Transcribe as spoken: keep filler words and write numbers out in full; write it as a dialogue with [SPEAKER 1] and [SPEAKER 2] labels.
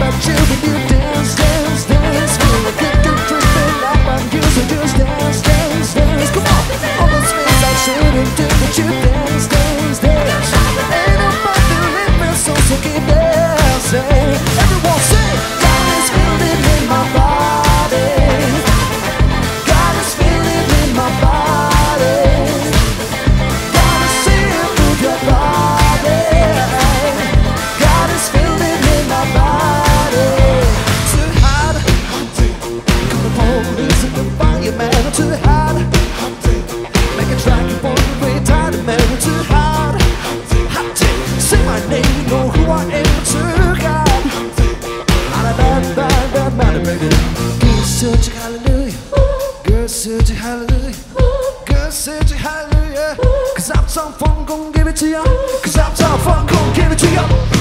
[SPEAKER 1] about you when you dance, dance, dance. Feel like you can treat me like I'm used to just dance, dance, dance. Come on, all those things I shouldn't do, but you dance, dance, dance. Ain't nobody living, so so keep dancing. Everyone say, God is feeling in my body. God is feeling in my body. Gotta see it through your body. God is feeling in my body. Too hot, come the police and the fireman. Too hot, make a track for the great tired man. Too hot, hot, say my name, you know who I am. Too hot, bad, bad, bad, bad, baby. Girls searching hallelujah, girls searching hallelujah, girls searching hallelujah. Cause I'm so fun, gon' give it to ya. Cause I'm so fun, gon' give it to ya.